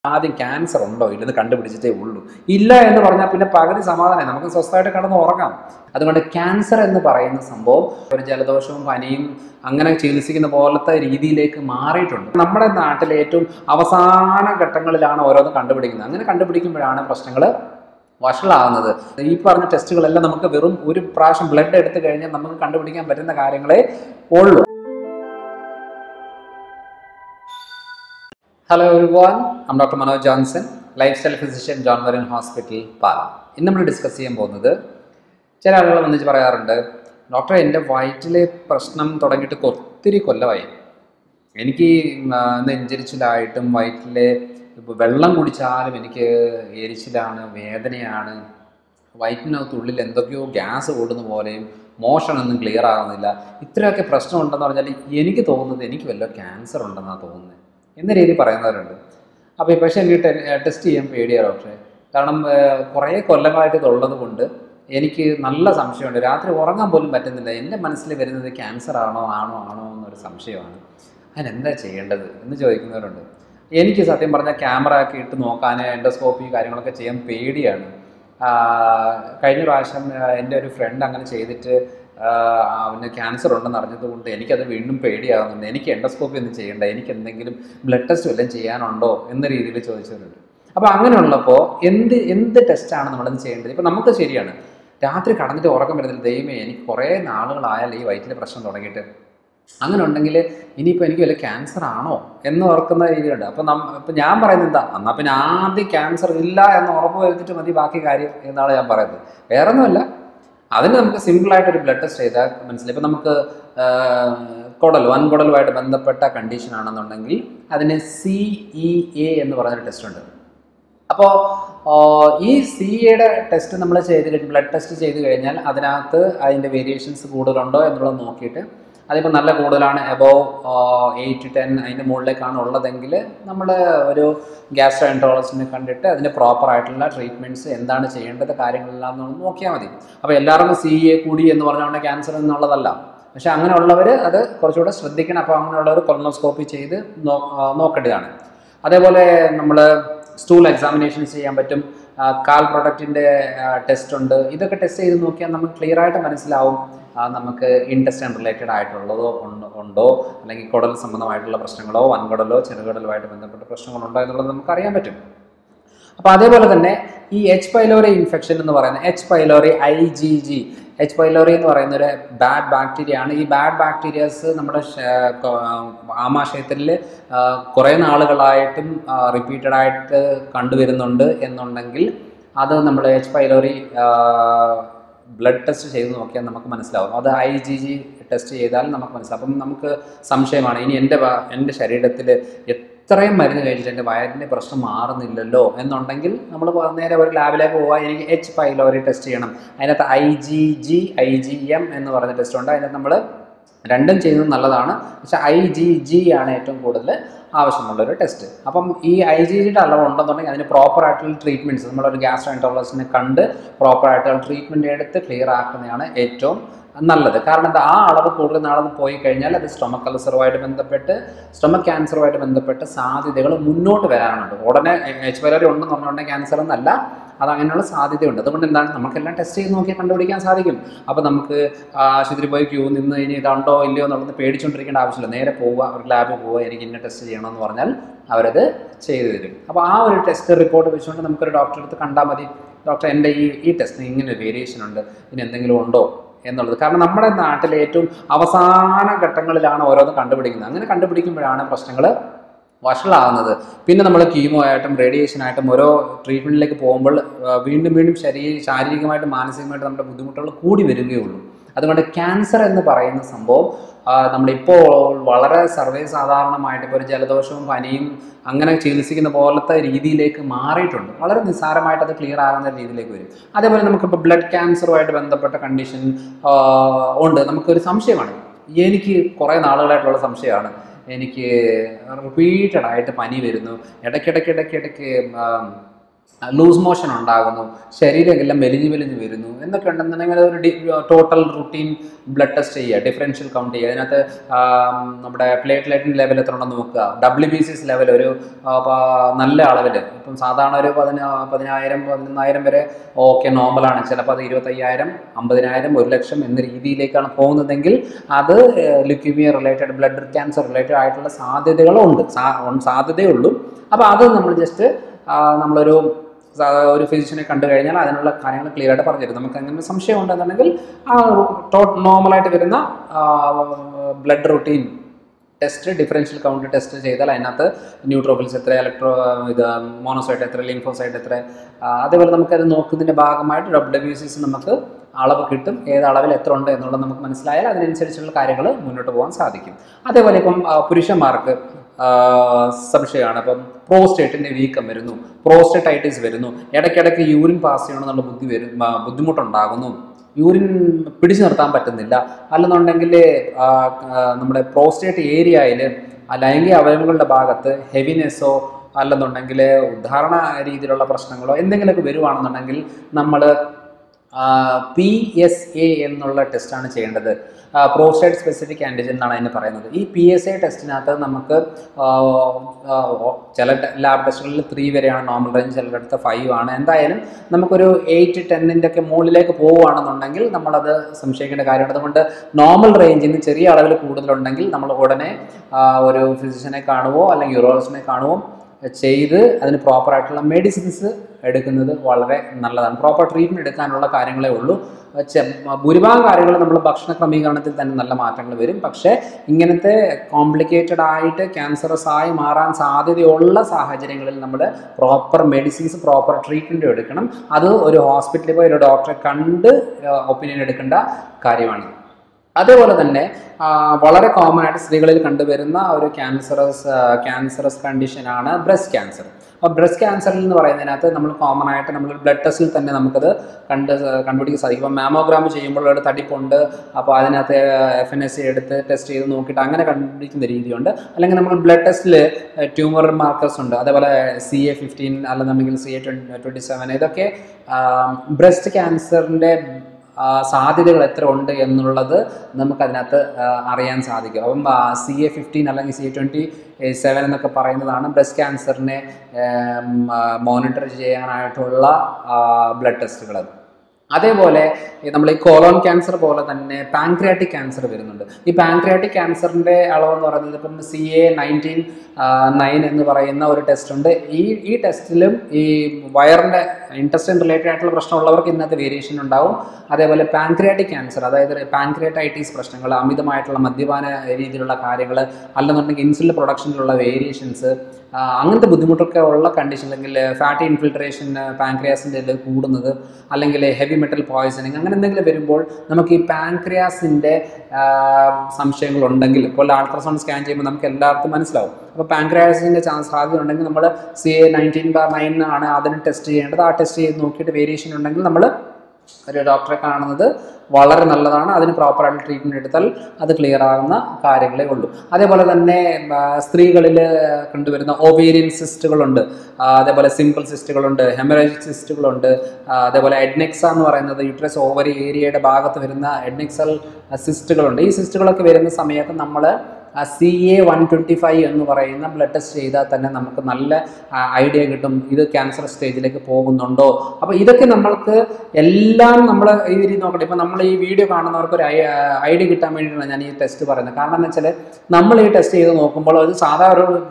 ആദ്യം ക്യാൻസർ ഉണ്ടോ ഇല്ലെന്ന് കണ്ടുപിടിച്ചിട്ടേ ഉള്ളൂ. ഇല്ല എന്ന് പറഞ്ഞാൽ പിന്നെ പകുതി സമാധാനം, നമുക്ക് സ്വസ്ഥമായിട്ട് കിടന്ന് ഉറങ്ങാം. അതുകൊണ്ട് ക്യാൻസർ എന്ന് പറയുന്ന സംഭവം ഒരു ജലദോഷവും പനിയും അങ്ങനെ ചികിത്സിക്കുന്ന പോലത്തെ രീതിയിലേക്ക് മാറിയിട്ടുണ്ട്. നമ്മുടെ നാട്ടിൽ ഏറ്റവും അവസാന ഘട്ടങ്ങളിലാണ് ഓരോന്ന് കണ്ടുപിടിക്കുന്നത്. അങ്ങനെ കണ്ടുപിടിക്കുമ്പോഴാണ് പ്രശ്നങ്ങൾ വഷളാകുന്നത്. ഈ പറഞ്ഞ ടെസ്റ്റുകളെല്ലാം നമുക്ക് വെറും ഒരു പ്രാവശ്യം ബ്ലഡ് എടുത്തു കഴിഞ്ഞാൽ നമുക്ക് കണ്ടുപിടിക്കാൻ പറ്റുന്ന കാര്യങ്ങളെ ഉള്ളൂ. Hello everyone, I'm Dr. Manoj Johnson, lifestyle physician, John Marin Hospital, Pala. ഇന്ന് നമ്മൾ ഡിസ്കസ് ചെയ്യാൻ പോകുന്നത്, ചില ആളുകൾ വന്നിട്ട് പറയാറുണ്ട്, ഡോക്ടറെ എൻ്റെ വയറ്റിലെ പ്രശ്നം തുടങ്ങിയിട്ട് ഒത്തിരി കൊല്ലമായി. എനിക്ക് നെഞ്ചരിച്ചിലായിട്ടും വയറ്റിലെ വെള്ളം കുടിച്ചാലും എനിക്ക് എരിച്ചിലാണ്, വേദനയാണ്, വയറ്റിനകത്തുള്ളിൽ എന്തൊക്കെയോ ഗ്യാസ് കൂടുന്ന പോലെയും മോഷനൊന്നും ക്ലിയർ ആകുന്നില്ല. ഇത്രയൊക്കെ പ്രശ്നമുണ്ടെന്ന് പറഞ്ഞാൽ എനിക്ക് തോന്നുന്നത് എനിക്ക് വല്ല ക്യാൻസർ ഉണ്ടെന്നാണ് തോന്നുന്നത് എന്ന രീതി പറയുന്നവരുണ്ട്. അപ്പോൾ പക്ഷേ എനിക്ക് ടെസ്റ്റ് ചെയ്യാൻ പേടിയാണ് ഡോക്ടറെ. കാരണം കുറേ കൊല്ലങ്ങളായിട്ട് ഇതുള്ളത് കൊണ്ട് എനിക്ക് നല്ല സംശയമുണ്ട്. രാത്രി ഉറങ്ങാൻ പോലും പറ്റുന്നില്ല. എൻ്റെ മനസ്സിൽ വരുന്നത് ക്യാൻസർ ആണോ എന്നൊരു സംശയമാണ്. അതിനെന്താ ചെയ്യേണ്ടത് എന്ന് ചോദിക്കുന്നവരുണ്ട്. എനിക്ക് സത്യം പറഞ്ഞാൽ ക്യാമറ ഒക്കെ ഇട്ട് നോക്കാൻ, എൻഡോസ്കോപ്പി കാര്യങ്ങളൊക്കെ ചെയ്യാൻ പേടിയാണ്. കഴിഞ്ഞ പ്രാവശ്യം എൻ്റെ ഒരു ഫ്രണ്ട് അങ്ങനെ ചെയ്തിട്ട് അവന് ക്യാൻസർ ഉണ്ടെന്ന് അറിഞ്ഞതുകൊണ്ട് എനിക്കത് വീണ്ടും പേടിയാകുന്നുണ്ട്. എനിക്ക് എൻഡോസ്കോപ്പി ഒന്നും ചെയ്യേണ്ട, എനിക്ക് എന്തെങ്കിലും ബ്ലഡ് ടെസ്റ്റ് വല്ലതും ചെയ്യാനുണ്ടോ എന്ന രീതിയിൽ ചോദിച്ചവരുണ്ട്. അപ്പോൾ അങ്ങനെയുള്ളപ്പോൾ എന്ത് ടെസ്റ്റാണ് നമ്മളത് ചെയ്യേണ്ടത്? ഇപ്പോൾ നമുക്ക് ശരിയാണ്, രാത്രി കടന്നിട്ട് ഉറക്കം വരുന്നില്ല, ദൈവമേ എനിക്ക് കുറേ നാളുകളായാലും ഈ വയറ്റിലെ പ്രശ്നം തുടങ്ങിയിട്ട്, അങ്ങനെ ഉണ്ടെങ്കിൽ ഇനിയിപ്പോൾ എനിക്ക് വല്ല ക്യാൻസർ ആണോ എന്ന് ഓർക്കുന്ന രീതിയിലുണ്ട്. അപ്പോൾ ഞാൻ പറയുന്നത് എന്താ, എന്നാൽ പിന്നെ ആദ്യം ക്യാൻസർ ഇല്ല എന്ന് ഉറപ്പ് വരുത്തിയിട്ട് മതി ബാക്കി കാര്യം എന്നാണ് ഞാൻ പറയുന്നത്. വേറെ ഒന്നുമല്ല, അതിന് നമുക്ക് സിമ്പിളായിട്ടൊരു ബ്ലഡ് ടെസ്റ്റ് ചെയ്താൽ മനസ്സിലായി. ഇപ്പോൾ നമുക്ക് വൻകുടലുമായിട്ട് ബന്ധപ്പെട്ട കണ്ടീഷൻ ആണെന്നുണ്ടെങ്കിൽ അതിന് CEA എന്ന് പറഞ്ഞൊരു ടെസ്റ്റ് ഉണ്ട്. അപ്പോൾ ഈ CEAയുടെ ടെസ്റ്റ് നമ്മൾ ബ്ലഡ് ടെസ്റ്റ് ചെയ്ത് കഴിഞ്ഞാൽ അതിനകത്ത് അതിൻ്റെ വേരിയേഷൻസ് കൂടുതലുണ്ടോ എന്നുള്ളത് നോക്കിയിട്ട്, അതിപ്പോൾ നല്ല കൂടുതലാണ്, എബോവ് 8 to 10 അതിൻ്റെ മുകളിലേക്കാണ് ഉള്ളതെങ്കിൽ നമ്മൾ ഒരു ഗ്യാസ്ട്രോഎൻട്രോളജിസ്റ്റിനെ കണ്ടിട്ട് അതിൻ്റെ പ്രോപ്പറായിട്ടുള്ള ട്രീറ്റ്മെൻറ്റ്സ് എന്താണ് ചെയ്യേണ്ടത് കാര്യങ്ങളെല്ലാം നോക്കിയാൽ മതി. അപ്പോൾ എല്ലാവർക്കും CEA കൂടി എന്ന് പറഞ്ഞുകൊണ്ട് ക്യാൻസർ എന്നുള്ളതല്ല. പക്ഷേ അങ്ങനെയുള്ളവർ അത് കുറച്ചുകൂടെ ശ്രദ്ധിക്കണം. അപ്പോൾ അങ്ങനെയുള്ളവർ കൊളോണോസ്കോപ്പി ചെയ്ത് നോക്കേണ്ടതാണ്. അതേപോലെ നമ്മൾ സ്റ്റൂൾ എക്സാമിനേഷൻസ് ചെയ്യാൻ പറ്റും, കാൽ പ്രൊഡക്റ്റിൻ്റെ ടെസ്റ്റ് ഉണ്ട്. ഇതൊക്കെ ടെസ്റ്റ് ചെയ്ത് നോക്കിയാൽ നമുക്ക് ക്ലിയർ ആയിട്ട് മനസ്സിലാവും നമുക്ക് ഇൻറ്റെസ്റ്റൈൻ റിലേറ്റഡ് ആയിട്ടുള്ളതോ ഉണ്ടോ, അല്ലെങ്കിൽ കുടൽ സംബന്ധമായിട്ടുള്ള പ്രശ്നങ്ങളോ വൻകുടലോ ചെറുകുടലുമായിട്ട് ബന്ധപ്പെട്ട പ്രശ്നങ്ങളുണ്ടോ എന്നുള്ളത് നമുക്ക് അറിയാൻ പറ്റും. അപ്പോൾ അതേപോലെ തന്നെ ഈ H. pylori ഇൻഫെക്ഷൻ എന്ന് പറയുന്ന H. pylori IgG, H. pylori എന്ന് പറയുന്ന ഒരു ബാഡ് ബാക്ടീരിയ ആണ്. ഈ ബാഡ് ബാക്ടീരിയാസ് നമ്മുടെ ആമാശയത്തിൽ കുറേ നാളുകളായിട്ടും റിപ്പീറ്റഡായിട്ട് കണ്ടുവരുന്നുണ്ട് എന്നുണ്ടെങ്കിൽ അത് നമ്മൾ H. pylori ബ്ലഡ് ടെസ്റ്റ് ചെയ്ത് നോക്കിയാൽ നമുക്ക് മനസ്സിലാവും. അത് IgG ടെസ്റ്റ് ചെയ്താൽ നമുക്ക് മനസ്സിലാവും. അപ്പം നമുക്ക് സംശയമാണ്, ഇനി എൻ്റെ ശരീരത്തിൽ എത്രയും മരുന്ന് കഴിച്ചിട്ട് എൻ്റെ വയറിൻ്റെ പ്രശ്നം മാറുന്നില്ലല്ലോ എന്നുണ്ടെങ്കിൽ നമ്മൾ നേരെ ഒരു ലാബിലേക്ക് പോവുക, എനിക്ക് H. pylori ടെസ്റ്റ് ചെയ്യണം. അതിനകത്ത് IgG IgM എന്ന് പറയുന്ന ടെസ്റ്റ് ഉണ്ട്. അതിനകത്ത് നമ്മൾ രണ്ടും ചെയ്യുന്നത് നല്ലതാണ്, പക്ഷേ IgG ആണ് ഏറ്റവും കൂടുതൽ ആവശ്യമുള്ളൊരു ടെസ്റ്റ്. അപ്പം ഈ IgGയുടെ അളവ് ഉണ്ടെന്നുണ്ടെങ്കിൽ അതിന് പ്രോപ്പറായിട്ടുള്ള ട്രീറ്റ്മെൻറ്റ്സ് നമ്മളൊരു ഗ്യാസ്ട്രോഎൻട്രോളജിസ്റ്റിനെ കണ്ട് പ്രോപ്പറായിട്ടുള്ള ട്രീറ്റ്മെൻറ്റ് എടുത്ത് ക്ലിയർ ആക്കുന്നതാണ് ഏറ്റവും നല്ലത്. കാരണം ആ അളവ് കൂടുതൽ നാളെ പോയി കഴിഞ്ഞാൽ അത് സ്റ്റൊമക് അൾസറുമായിട്ട് ബന്ധപ്പെട്ട്, സ്റ്റൊമക് ക്യാൻസറുമായിട്ട് ബന്ധപ്പെട്ട് സാധ്യതകൾ മുന്നോട്ട് വരാനുണ്ട്. ഉടനെ H. pylori ഉണ്ടെന്ന് പറഞ്ഞുകൊണ്ടെങ്കിൽ ക്യാൻസർ എന്നല്ല, അത് അങ്ങനെയുള്ള സാധ്യതയുണ്ട്. അതുകൊണ്ട് എന്താണ്, നമുക്കെല്ലാം ടെസ്റ്റ് ചെയ്ത് നോക്കി കണ്ടുപിടിക്കാൻ സാധിക്കും. അപ്പോൾ നമുക്ക് ആശുപത്രി പോയി ക്യൂ നിന്ന് ഇനി ഇതുണ്ടോ ഇല്ലയോ എന്നുള്ളത് പേടിച്ചുകൊണ്ടിരിക്കേണ്ട ആവശ്യമില്ല. നേരെ പോവുക, ഒരു ലാബിൽ പോവുക, എനിക്ക് ഇന്ന ടെസ്റ്റ് ചെയ്യണമെന്ന് പറഞ്ഞാൽ അവരത് ചെയ്തു തരും. അപ്പോൾ ആ ഒരു ടെസ്റ്റ് റിപ്പോർട്ട് വെച്ചുകൊണ്ട് നമുക്കൊരു ഡോക്ടറെ അടുത്ത് കണ്ടാൽ മതി, ഡോക്ടർ എൻ്റെ ഈ ടെസ്റ്റിന് ഇങ്ങനെ വേരിയേഷൻ ഉണ്ട്, ഇനി എന്തെങ്കിലും ഉണ്ടോ എന്നുള്ളത്. കാരണം നമ്മുടെ നാട്ടിലെ ഏറ്റവും അവസാന ഘട്ടങ്ങളിലാണ് ഓരോന്ന് കണ്ടുപിടിക്കുന്നത്. അങ്ങനെ കണ്ടുപിടിക്കുമ്പോഴാണ് പ്രശ്നങ്ങൾ വഷളാകുന്നത്. പിന്നെ നമ്മൾ കീമോ ആയിട്ടും റേഡിയേഷനായിട്ടും ഓരോ ട്രീറ്റ്മെൻറ്റിലേക്ക് പോകുമ്പോൾ വീണ്ടും ശാരീരികമായിട്ടും മാനസികമായിട്ടും നമ്മുടെ ബുദ്ധിമുട്ടുകൾ കൂടി വരികയുള്ളൂ. അതുകൊണ്ട് ക്യാൻസർ എന്ന് പറയുന്ന സംഭവം നമ്മളിപ്പോൾ വളരെ സർവ്വസാധാരണമായിട്ട് ഇപ്പോൾ ഒരു ജലദോഷവും പനിയും അങ്ങനെ ചികിത്സിക്കുന്ന പോലത്തെ രീതിയിലേക്ക് മാറിയിട്ടുണ്ട്. വളരെ നിസ്സാരമായിട്ട് അത് ക്ലിയർ ആകുന്ന രീതിയിലേക്ക് വരും. അതേപോലെ നമുക്കിപ്പോൾ ബ്ലഡ് ക്യാൻസറുമായിട്ട് ബന്ധപ്പെട്ട കണ്ടീഷൻ ഉണ്ട്. നമുക്കൊരു സംശയമാണ്, എനിക്ക് കുറേ നാളുകളായിട്ടുള്ള സംശയമാണ്, എനിക്ക് റിപ്പീറ്റഡായിട്ട് പനി വരുന്നു, ഇടയ്ക്കിടയ്ക്ക് ലൂസ് മോഷൻ ഉണ്ടാകുന്നു, ശരീരമെല്ലാം മെലിഞ്ഞ് മെലിഞ്ഞ് വരുന്നു എന്നൊക്കെ ഉണ്ടെന്നുണ്ടെങ്കിൽ അതൊരു ടോട്ടൽ റുട്ടീൻ ബ്ലഡ് ടെസ്റ്റ് ചെയ്യുക, ഡിഫറൻഷ്യൽ കൗണ്ട് ചെയ്യുക. അതിനകത്ത് നമ്മുടെ പ്ലേറ്റ്ലെറ്റിൻ്റെ ലെവൽ എത്ര ഉണ്ടെന്ന് നോക്കുക, WBCs ലെവൽ ഒരു നല്ല അളവിൽ, ഇപ്പം സാധാരണ ഒരു 10,000 11,000 വരെ ഓക്കെ നോർമലാണ്, ചിലപ്പോൾ അത് 25,000 50,000 1,00,000 എന്ന രീതിയിലേക്കാണ് പോകുന്നതെങ്കിൽ അത് leukaemia related blood cancer related ആയിട്ടുള്ള സാധ്യതയുള്ളൂ. അപ്പോൾ അത് നമ്മൾ ജസ്റ്റ് നമ്മളൊരു ഫിസിഷ്യനെ കണ്ടു കഴിഞ്ഞാൽ അതിനുള്ള കാര്യങ്ങൾ ക്ലിയർ ആയിട്ട് പറഞ്ഞുതരും. നമുക്ക് അങ്ങനെ സംശയം ഉണ്ടെന്നുണ്ടെങ്കിൽ നോർമലായിട്ട് വരുന്ന blood routine test, differential count test ചെയ്താൽ അതിനകത്ത് ന്യൂട്രോഫിൽസ് എത്ര, മോണോസൈറ്റ് എത്ര, ലിംഫോസൈറ്റ് എത്ര, അതേപോലെ നമുക്കത് നോക്കുന്നതിൻ്റെ ഭാഗമായിട്ട് WBCs നമുക്ക് അളവ് കിട്ടും. ഏത് അളവിൽ എത്ര ഉണ്ട് എന്നുള്ളത് നമുക്ക് മനസ്സിലായാൽ അതിനനുസരിച്ചുള്ള കാര്യങ്ങൾ മുന്നോട്ട് പോകാൻ സാധിക്കും. അതേപോലെ ഇപ്പം പുരുഷന്മാർക്ക് സംശയമാണ്, അപ്പം പ്രോസ്റ്റേറ്റിൻ്റെ വീക്കം വരുന്നു, പ്രോസ്റ്റേറ്റൈറ്റിസ് വരുന്നു, ഇടയ്ക്കിടയ്ക്ക് യൂറിൻ പാസ് ചെയ്യണമെന്നുള്ള ബുദ്ധിമുട്ടുണ്ടാകുന്നു, യൂറിൻ പിടിച്ചു നിർത്താൻ പറ്റുന്നില്ല, അല്ലെന്നുണ്ടെങ്കിൽ നമ്മുടെ പ്രോസ്റ്റേറ്റ് ഏരിയയിൽ ലൈംഗിക അവയവങ്ങളുടെ ഭാഗത്ത് ഹെവിനെസ്സോ അല്ലെന്നുണ്ടെങ്കിൽ ഉദാഹരണ രീതിയിലുള്ള പ്രശ്നങ്ങളോ എന്തെങ്കിലുമൊക്കെ വരുവാണെന്നുണ്ടെങ്കിൽ നമ്മൾ PSA എന്നുള്ള ടെസ്റ്റാണ് ചെയ്യേണ്ടത്. പ്രോസ്റ്റേറ്റ് സ്പെസിഫിക് ആൻറ്റിജൻ എന്നാണ് അതിന് പറയുന്നത്. ഈ PSA ടെസ്റ്റിനകത്ത് നമുക്ക് ചില ലാബ് ടെസ്റ്റുകളിൽ 3 വരെയാണ് നോർമൽ റേഞ്ച്, ചിലയിടത്ത് 5 ആണ്. എന്തായാലും നമുക്കൊരു 8-10 ഒക്കെ മുകളിലേക്ക് പോവുകയാണെന്നുണ്ടെങ്കിൽ നമ്മളത് സംശയിക്കേണ്ട കാര്യമുണ്ട്. അതുകൊണ്ട് നോർമൽ റേഞ്ചിൽ നിന്ന് ചെറിയ അളവിൽ കൂടുതലുണ്ടെങ്കിൽ നമ്മൾ ഉടനെ ഒരു ഫിസിഷ്യനെ കാണുവോ അല്ലെങ്കിൽ യൂറോളജിസ്റ്റിനെ കാണുവോ ചെയ്ത് അതിന് പ്രോപ്പറായിട്ടുള്ള മെഡിസിൻസ് എടുക്കുന്നത് വളരെ നല്ലതാണ്. പ്രോപ്പർ ട്രീറ്റ്മെൻറ്റ് എടുക്കാനുള്ള കാര്യങ്ങളേ ഉള്ളൂ. ഭൂരിഭാഗം കാര്യങ്ങൾ നമ്മൾ ഭക്ഷണ ക്രമീകരണത്തിൽ തന്നെ നല്ല മാറ്റങ്ങൾ വരും. പക്ഷേ ഇങ്ങനത്തെ കോംപ്ലിക്കേറ്റഡ് ആയിട്ട് ക്യാൻസറസ് ആയി മാറാൻ സാധ്യതയുള്ള സാഹചര്യങ്ങളിൽ നമ്മൾ പ്രോപ്പർ മെഡിസിൻസ്, പ്രോപ്പർ ട്രീറ്റ്മെൻറ്റ് എടുക്കണം. അത് ഒരു ഹോസ്പിറ്റലിൽ പോയി ഒരു ഡോക്ടറെ കണ്ട് ഒപ്പീനിയൻ എടുക്കേണ്ട കാര്യമാണ്. അതേപോലെ തന്നെ വളരെ കോമൺ ആയിട്ട് സ്ത്രീകളിൽ കണ്ടുവരുന്ന ഒരു ക്യാൻസറസ് കണ്ടീഷനാണ് ബ്രസ്റ്റ് ക്യാൻസർ. അപ്പോൾ ബ്രസ്റ്റ് ക്യാൻസറിൽ എന്ന് പറയുന്നതിനകത്ത് നമ്മൾ കോമൺ ആയിട്ട് നമ്മൾ ബ്ലഡ് ടെസ്റ്റിൽ തന്നെ നമുക്കത് കണ്ടുപിടിക്കാൻ സാധിക്കും. ഇപ്പോൾ മാമോഗ്രാം ചെയ്യുമ്പോൾ ഒരു തടിപ്പുണ്ട്, അപ്പോൾ അതിനകത്ത് FNSA എടുത്ത് ടെസ്റ്റ് ചെയ്ത് നോക്കിയിട്ട് അങ്ങനെ കണ്ടുപിടിക്കുന്ന രീതിയുണ്ട്. അല്ലെങ്കിൽ നമ്മൾ ബ്ലഡ് ടെസ്റ്റിൽ ട്യൂമർ മാർക്കേഴ്സ് ഉണ്ട്, അതേപോലെ CA-15 അല്ലെന്നുണ്ടെങ്കിൽ CA-27, ഇതൊക്കെ ബ്രസ്റ്റ് ക്യാൻസറിൻ്റെ സാധ്യതകൾ എത്ര ഉണ്ട് എന്നുള്ളത് നമുക്കതിനകത്ത് അറിയാൻ സാധിക്കും. അപ്പം CA-15 അല്ലെങ്കിൽ CA-27 എന്നൊക്കെ പറയുന്നതാണ് ബ്രസ്റ്റ് ക്യാൻസറിനെ മോണിറ്റർ ചെയ്യാനായിട്ടുള്ള ബ്ലഡ് ടെസ്റ്റുകൾ. അതേപോലെ നമ്മൾ ഈ കോളോൺ ക്യാൻസർ പോലെ തന്നെ പാൻക്രിയാറ്റിക് ക്യാൻസർ വരുന്നുണ്ട്. ഈ പാൻക്രിയാറ്റിക് ക്യാൻസറിൻ്റെ അളവെന്ന് പറയുന്നത് ഇപ്പം CA-19-9 എന്ന് പറയുന്ന ഒരു ടെസ്റ്റ് ഉണ്ട്. ഈ ടെസ്റ്റിലും ഈ വയറിൻ്റെ ഇൻറ്റസ്റ്റൈൻ റിലേറ്റഡ് ആയിട്ടുള്ള പ്രശ്നമുള്ളവർക്ക് ഇന്നത്തെ വേരിയേഷൻ ഉണ്ടാവും. അതേപോലെ പാൻക്രിയാറ്റിക് ക്യാൻസർ, അതായത് പാൻക്രിയാറ്റൈറ്റിസ് പ്രശ്നങ്ങൾ, അമിതമായിട്ടുള്ള മദ്യപാന രീതിയിലുള്ള കാര്യങ്ങൾ, അല്ലെന്നുണ്ടെങ്കിൽ ഇൻസുലിൻ പ്രൊഡക്ഷനിലുള്ള വേരിയേഷൻസ്, അങ്ങനത്തെ ബുദ്ധിമുട്ടൊക്കെ ഉള്ള കണ്ടീഷൻ, അല്ലെങ്കിൽ ഫാറ്റി ഇൻഫിൽട്രേഷൻ പാൻക്രിയാസിൻ്റെ ഇതിൽ കൂടുന്നത്, അല്ലെങ്കിൽ ഹെവി മെറ്റൽ പോയ്സണിങ്, അങ്ങനെ എന്തെങ്കിലും വരുമ്പോൾ നമുക്ക് ഈ പാൻക്രിയാസിൻ്റെ സംശയങ്ങളുണ്ടെങ്കിൽ ഇപ്പോൾ അൾട്രാസൗണ്ട് സ്കാൻ ചെയ്യുമ്പോൾ നമുക്ക് എല്ലാവർക്കും മനസ്സിലാവും. അപ്പോൾ പാൻക്രിയാസിൻ്റെ സാധ്യത ഉണ്ടെങ്കിൽ നമ്മൾ CA-19/9 ആണ് അതിന് ടെസ്റ്റ് ചെയ്യേണ്ടത്. ആ ടെസ്റ്റ് ചെയ്ത് നോക്കിയിട്ട് വേരിയേഷൻ ഉണ്ടെങ്കിൽ നമ്മൾ ഒരു ഡോക്ടറെ കാണുന്നത് വളരെ നല്ലതാണ്. അതിന് പ്രോപ്പറായിട്ട് ട്രീറ്റ്മെൻറ്റ് എടുത്താൽ അത് ക്ലിയർ ആകുന്ന കാര്യങ്ങളേ ഉള്ളൂ. അതേപോലെ തന്നെ സ്ത്രീകളിൽ കണ്ടുവരുന്ന ഓവേരിയൻ സിസ്റ്റുകളുണ്ട്, അതേപോലെ സിമ്പിൾ സിസ്റ്റുകളുണ്ട്, ഹെമറേജിക് സിസ്റ്റുകളുണ്ട്, അതേപോലെ എഡ്നെക്സ എന്ന് പറയുന്നത് യൂട്രസ് ഓവറി ഏരിയയുടെ ഭാഗത്ത് വരുന്ന എഡ്നെക്സൽ സിസ്റ്റുകളുണ്ട്. ഈ സിസ്റ്റുകളൊക്കെ വരുന്ന സമയത്ത് നമ്മൾ CA-125 എന്ന് പറയുന്ന ബ്ലഡ് ടെസ്റ്റ് ചെയ്താൽ തന്നെ നമുക്ക് നല്ല ഐഡിയ കിട്ടും ഇത് ക്യാൻസർ സ്റ്റേജിലേക്ക് പോകുന്നുണ്ടോ. അപ്പോൾ ഇതൊക്കെ നമ്മൾക്ക് എല്ലാം നമ്മൾ ഈ രീതി നോക്കട്ടെ. ഇപ്പോൾ നമ്മൾ ഈ വീഡിയോ കാണുന്നവർക്ക് ഒരു ഐഡിയ കിട്ടാൻ വേണ്ടിയിട്ടാണ് ഞാൻ ഈ ടെസ്റ്റ് പറയുന്നത്. കാരണം എന്ന് വെച്ചാൽ നമ്മൾ ഈ ടെസ്റ്റ് ചെയ്ത് നോക്കുമ്പോൾ അത് സാധാ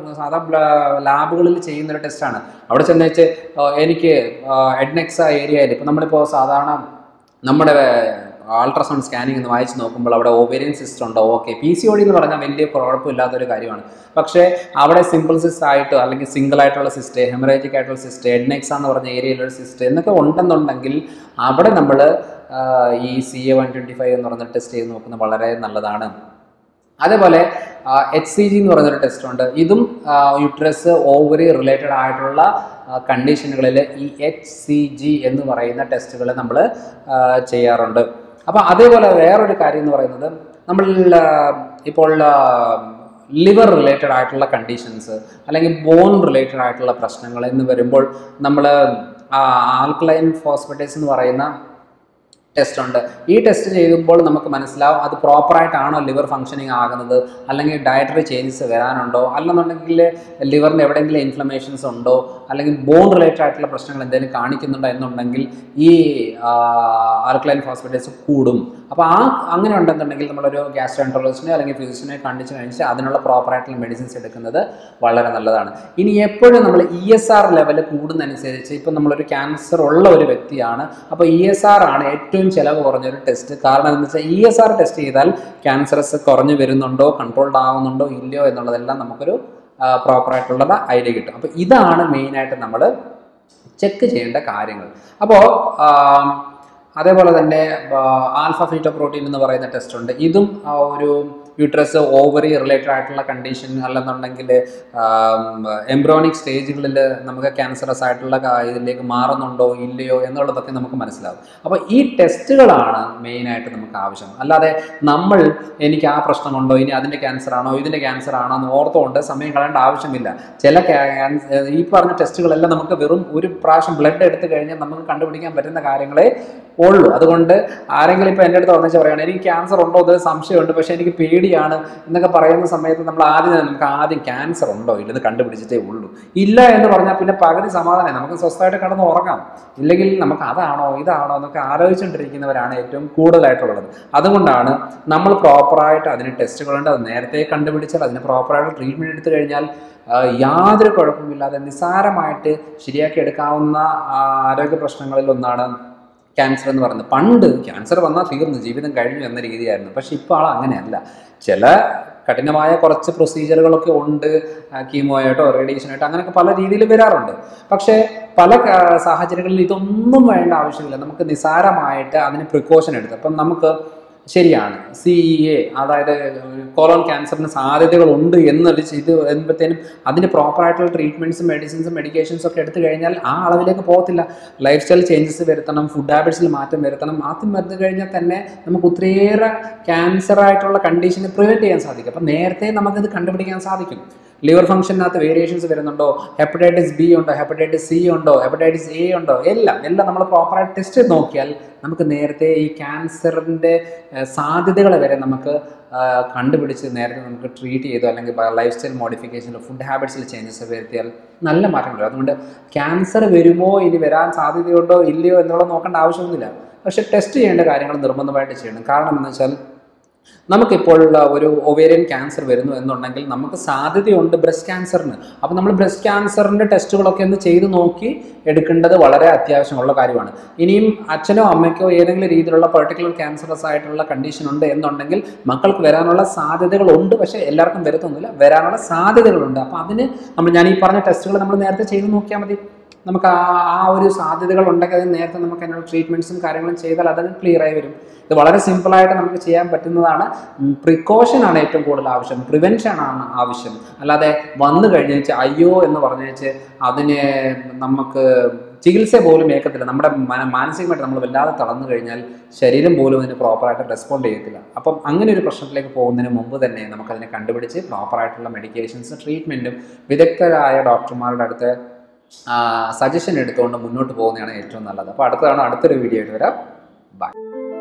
ലാബുകളിൽ ചെയ്യുന്നൊരു ടെസ്റ്റാണ്. അവിടെ ചെന്ന് വെച്ച് എനിക്ക് എഡ്നെക്സ ഏരിയയിൽ ഇപ്പോൾ നമ്മളിപ്പോൾ സാധാരണ നമ്മുടെ അൾട്രാസൗണ്ട് സ്കാനിങ് എന്ന് വായിച്ച് നോക്കുമ്പോൾ അവിടെ ഓവേരിയൻ സിസ്റ്റ് ഉണ്ടോ, ഓക്കെ. PCOD എന്ന് പറഞ്ഞാൽ വലിയ കുഴപ്പമില്ലാത്തൊരു കാര്യമാണ്. പക്ഷേ അവിടെ സിമ്പിൾ സിസ്റ്റ് ആയിട്ടോ അല്ലെങ്കിൽ സിംഗിൾ ആയിട്ടുള്ള സിസ്റ്റ്, ഹെമറേജിക് ആയിട്ടുള്ള സിസ്റ്റ്, എഡ്നെക്സ എന്ന് പറഞ്ഞ ഏരിയയിലൊരു സിസ്റ്റ് എന്നൊക്കെ ഉണ്ടെന്നുണ്ടെങ്കിൽ അവിടെ നമ്മൾ ഈ CA-125 എന്ന് പറയുന്ന ടെസ്റ്റ് ചെയ്ത് നോക്കുന്നത് വളരെ നല്ലതാണ്. അതേപോലെ HCG എന്ന് പറയുന്നൊരു ടെസ്റ്റ് ഉണ്ട്. ഇതും യൂട്രസ് ഓവറി റിലേറ്റഡ് ആയിട്ടുള്ള കണ്ടീഷനുകളിൽ ഈ HCG എന്ന് പറയുന്ന ടെസ്റ്റുകൾ നമ്മൾ ചെയ്യാറുണ്ട്. അപ്പോൾ അതേപോലെ വേറൊരു കാര്യം എന്ന് പറയുന്നത് നമ്മൾ ഇപ്പോൾ ലിവർ റിലേറ്റഡ് ആയിട്ടുള്ള കണ്ടീഷൻസ് അല്ലെങ്കിൽ ബോൺ റിലേറ്റഡ് ആയിട്ടുള്ള പ്രശ്നങ്ങൾ എന്ന് വരുമ്പോൾ നമ്മൾ ആൽക്കലൈൻ ഫോസ്ഫേറ്റേസ് എന്ന് പറയുന്ന ടെസ്റ്റ് ഉണ്ട്. ഈ ടെസ്റ്റ് ചെയ്യുമ്പോൾ നമുക്ക് മനസ്സിലാവും അത് പ്രോപ്പറായിട്ടാണോ ലിവർ ഫങ്ഷനിങ് ആകുന്നത്, അല്ലെങ്കിൽ ഡയറ്ററി ചേഞ്ചസ് വരാനുണ്ടോ, അല്ലെന്നുണ്ടെങ്കിൽ ലിവറിന് എവിടെയെങ്കിലും ഇൻഫ്ലമേഷൻസ് ഉണ്ടോ, അല്ലെങ്കിൽ ബോൺ റിലേറ്റഡ് ആയിട്ടുള്ള പ്രശ്നങ്ങൾ എന്തെങ്കിലും കാണിക്കുന്നുണ്ടോ എന്നുണ്ടെങ്കിൽ ഈ ആൽക്കലൈൻ ഫോസ്ഫേറ്റേസ് കൂടും. അപ്പോൾ അങ്ങനെ ഉണ്ടെന്നുണ്ടെങ്കിൽ നമ്മളൊരു ഗ്യാസ്ട്രോഎൻട്രോളജിസ്റ്റിനെ അല്ലെങ്കിൽ ഫിസിഷ്യനെ കണ്ടിച്ച് കഴിച്ച് അതിനുള്ള പ്രോപ്പറായിട്ടുള്ള മെഡിസിൻസ് എടുക്കുന്നത് വളരെ നല്ലതാണ്. ഇനി എപ്പോഴും നമ്മൾ ESR ലെവൽ കൂടുന്നതനുസരിച്ച്, ഇപ്പം നമ്മളൊരു ക്യാൻസർ ഉള്ള ഒരു വ്യക്തിയാണ്, അപ്പോൾ ESR ആണ് ഏറ്റവും ചിലവ് കുറഞ്ഞൊരു ടെസ്റ്റ്. കാരണം എന്താണെന്ന് വെച്ചാൽ ESR ടെസ്റ്റ് ചെയ്താൽ ക്യാൻസറസ് കുറഞ്ഞു വരുന്നുണ്ടോ, കൺട്രോൾഡ് ആവുന്നുണ്ടോ ഇല്ലയോ എന്നുള്ളതെല്ലാം നമുക്കൊരു പ്രോപ്പറായിട്ടുള്ളത് ഐഡിയ കിട്ടും. അപ്പോൾ ഇതാണ് മെയിനായിട്ട് നമ്മൾ ചെക്ക് ചെയ്യേണ്ട കാര്യങ്ങൾ. അപ്പോൾ അതേപോലെ തന്നെ ആൽഫ ഫീറ്റോപ്രോട്ടീൻ എന്ന് പറയുന്ന ടെസ്റ്റ് ഉണ്ട്. ഇതും ഒരു യൂട്രസ് ഓവറി റിലേറ്റഡ് ആയിട്ടുള്ള കണ്ടീഷൻ അല്ലെന്നുണ്ടെങ്കിൽ എംബ്രോണിക് സ്റ്റേജുകളിൽ നമുക്ക് ക്യാൻസറസ് ആയിട്ടുള്ള ഇതിലേക്ക് മാറുന്നുണ്ടോ ഇല്ലയോ എന്നുള്ളതൊക്കെ നമുക്ക് മനസ്സിലാവും. അപ്പോൾ ഈ ടെസ്റ്റുകളാണ് മെയിനായിട്ട് നമുക്ക് ആവശ്യം. അല്ലാതെ നമ്മൾ എനിക്ക് ആ പ്രശ്നമുണ്ടോ, ഇനി അതിൻ്റെ ക്യാൻസർ ആണോ ഇതിൻ്റെ ക്യാൻസർ ആണോ എന്ന് ഓർത്തുകൊണ്ട് സമയം കളയേണ്ട ആവശ്യമില്ല. ഈ പറഞ്ഞ ടെസ്റ്റുകളെല്ലാം നമുക്ക് വെറും ഒരു പ്രാവശ്യം ബ്ലഡ് എടുത്തു കഴിഞ്ഞാൽ നമുക്ക് കണ്ടുപിടിക്കാൻ പറ്റുന്ന കാര്യങ്ങളെ ഉള്ളൂ. അതുകൊണ്ട് ആരെങ്കിലും ഇപ്പോൾ എൻ്റെ അടുത്ത് വന്നിച്ച് പറയുകയാണ് എനിക്ക് ക്യാൻസർ ഉണ്ടോ എന്നൊരു സംശയമുണ്ട്, പക്ഷേ എനിക്ക് പേടിയാണ് എന്നൊക്കെ പറയുന്ന സമയത്ത് നമുക്ക് ആദ്യം ക്യാൻസർ ഉണ്ടോ ഇല്ലെന്ന് കണ്ടുപിടിച്ചിട്ടേ ഉള്ളൂ. ഇല്ല എന്ന് പറഞ്ഞാൽ പിന്നെ പകുതി സമാധാനം, നമുക്ക് സ്വസ്ഥമായിട്ട് കിടന്ന് ഉറങ്ങാം. ഇല്ലെങ്കിൽ നമുക്ക് അതാണോ ഇതാണോ എന്നൊക്കെ ആലോചിച്ചുകൊണ്ടിരിക്കുന്നവരാണ് ഏറ്റവും കൂടുതലായിട്ടുള്ളത്. അതുകൊണ്ടാണ് നമ്മൾ പ്രോപ്പറായിട്ട് അതിന് ടെസ്റ്റുകളുണ്ട്, അത് നേരത്തെ കണ്ടുപിടിച്ചാൽ അതിന് പ്രോപ്പറായിട്ട് ട്രീറ്റ്മെൻറ്റ് എടുത്തു കഴിഞ്ഞാൽ യാതൊരു കുഴപ്പമില്ലാതെ നിസ്സാരമായിട്ട് ശരിയാക്കി എടുക്കാവുന്ന ആരോഗ്യ പ്രശ്നങ്ങളിൽ ഒന്നാണ് ക്യാൻസർ എന്ന് പറയുന്നത്. പണ്ട് ക്യാൻസർ വന്നാൽ തീർന്നു, ജീവിതം കഴിഞ്ഞു എന്ന രീതിയായിരുന്നു. പക്ഷെ ഇപ്പോൾ അങ്ങനെയല്ല. ചില കഠിനമായ കുറച്ച് പ്രൊസീജിയറുകളൊക്കെ ഉണ്ട്, കീമോയായിട്ടോ റേഡിയേഷനായിട്ടോ അങ്ങനെയൊക്കെ പല രീതിയിൽ വരാറുണ്ട്. പക്ഷേ പല സാഹചര്യങ്ങളിൽ ഇതൊന്നും വേണ്ട ആവശ്യമില്ല. നമുക്ക് നിസ്സാരമായിട്ട് അതിന് പ്രിക്കോഷൻ എടുത്ത്, അപ്പം നമുക്ക് ശരിയാണ് CEA അതായത് കോളോൺ ക്യാൻസറിന് സാധ്യതകളുണ്ട് ഇത് വരുമ്പോഴത്തേനും അതിന് പ്രോപ്പറായിട്ടുള്ള ട്രീറ്റ്മെൻറ്റ്സും മെഡിസിൻസും മെഡിക്കേഷൻസും ഒക്കെ എടുത്തു കഴിഞ്ഞാൽ ആ അളവിലേക്ക് പോകത്തില്ല. ലൈഫ് സ്റ്റൈൽ ചേഞ്ചസ് വരുത്തണം, ഫുഡ് ഹാബിറ്റ്സിൽ മാറ്റം വരുത്തണം. ആദ്യം വരുന്നു കഴിഞ്ഞാൽ തന്നെ നമുക്ക് ഒത്തിരിയേറെ ക്യാൻസറായിട്ടുള്ള കണ്ടീഷനെ പ്രിവെൻറ്റ് ചെയ്യാൻ സാധിക്കും. അപ്പം നേരത്തെ നമുക്കിത് കണ്ടുപിടിക്കാൻ സാധിക്കും. ലിവർ ഫംഗ്ഷനകത്ത് വേരിയേഷൻസ് വരുന്നുണ്ടോ, ഹെപ്പറ്റൈറ്റിസ് B ഉണ്ടോ, ഹെപ്പറ്റൈറ്റിസ് C ഉണ്ടോ, ഹെപ്പറ്റൈറ്റിസ് A ഉണ്ടോ, എല്ലാം നമ്മൾ പ്രോപ്പറായിട്ട് ടെസ്റ്റ് ചെയ്ത് നോക്കിയാൽ നമുക്ക് നേരത്തെ ഈ ക്യാൻസറിൻ്റെ സാധ്യതകളെ വരെ നമുക്ക് കണ്ടുപിടിച്ച് നേരത്തെ നമുക്ക് ട്രീറ്റ് ചെയ്തോ അല്ലെങ്കിൽ ലൈഫ് സ്റ്റൈൽ മോഡിഫിക്കേഷനിലോ ഫുഡ് ഹാബിറ്റ്സിൽ ചേഞ്ചസ് വരുത്തിയാൽ നല്ല മാറ്റം വരും. അതുകൊണ്ട് ക്യാൻസർ വരുമോ ഇനി വരാൻ സാധ്യതയുണ്ടോ ഇല്ലയോ എന്നുള്ളത് നോക്കേണ്ട ആവശ്യമൊന്നുമില്ല. പക്ഷേ ടെസ്റ്റ് ചെയ്യേണ്ട കാര്യങ്ങൾ നിർബന്ധമായിട്ട് ചെയ്യണം. കാരണം എന്ന് വെച്ചാൽ നമുക്കിപ്പോൾ ഒരു ഒവേറിയൻ ക്യാൻസർ വരുന്നു എന്നുണ്ടെങ്കിൽ നമുക്ക് സാധ്യതയുണ്ട് ബ്രസ്റ്റ് ക്യാൻസറിന്. അപ്പോൾ നമ്മൾ ബ്രസ്റ്റ് ക്യാൻസറിൻ്റെ ടെസ്റ്റുകളൊക്കെ ഒന്ന് ചെയ്ത് നോക്കി എടുക്കേണ്ടത് വളരെ അത്യാവശ്യമുള്ള കാര്യമാണ്. ഇനിയും അച്ഛനോ അമ്മയ്ക്കോ ഏതെങ്കിലും രീതിയിലുള്ള പെർട്ടിക്കുലർ ക്യാൻസറസ് ആയിട്ടുള്ള കണ്ടീഷൻ ഉണ്ട് എന്നുണ്ടെങ്കിൽ മക്കൾക്ക് വരാനുള്ള സാധ്യതകളുണ്ട്. പക്ഷേ എല്ലാവർക്കും വരത്തൊന്നുമില്ല, വരാനുള്ള സാധ്യതകളുണ്ട്. അപ്പോൾ അതിന് ഞാൻ ഈ പറഞ്ഞ ടെസ്റ്റുകൾ നമ്മൾ നേരത്തെ ചെയ്ത് നോക്കിയാൽ മതി. നമുക്ക് ആ ഒരു സാധ്യതകൾ ഉണ്ടെങ്കിൽ അതിന് നേരത്തെ നമുക്ക് അതിനുള്ള ട്രീറ്റ്മെൻറ്റ്സും കാര്യങ്ങളും ചെയ്താൽ അതത് ക്ലിയറായി വരും. ഇത് വളരെ സിമ്പിളായിട്ട് നമുക്ക് ചെയ്യാൻ പറ്റുന്നതാണ്. പ്രിക്കോഷനാണ് ഏറ്റവും കൂടുതൽ ആവശ്യം, പ്രിവെൻഷനാണ് ആവശ്യം. അല്ലാതെ വന്നു കഴിഞ്ഞേച്ച് അയ്യോ എന്ന് പറഞ്ഞേച്ച് അതിന് നമുക്ക് ചികിത്സ പോലും ഏക്കത്തില്ല. നമ്മുടെ മാനസികമായിട്ട് നമ്മൾ വല്ലാതെ തളർന്നു കഴിഞ്ഞാൽ ശരീരം പോലും അതിന് പ്രോപ്പറായിട്ട് റെസ്പോണ്ട് ചെയ്യത്തില്ല. അപ്പം അങ്ങനെ ഒരു പ്രശ്നത്തിലേക്ക് പോകുന്നതിന് മുമ്പ് തന്നെ നമുക്കതിനെ കണ്ടുപിടിച്ച് പ്രോപ്പറായിട്ടുള്ള മെഡിക്കേഷൻസും ട്രീറ്റ്മെൻറ്റും വിദഗ്ധരായ ഡോക്ടർമാരുടെ അടുത്ത് സജഷൻ എടുത്തുകൊണ്ട് മുന്നോട്ട് പോകുന്നതാണ് ഏറ്റവും നല്ലത്. അപ്പോൾ അടുത്തൊരു വീഡിയോ ആയിട്ട് വരാം. ബൈ.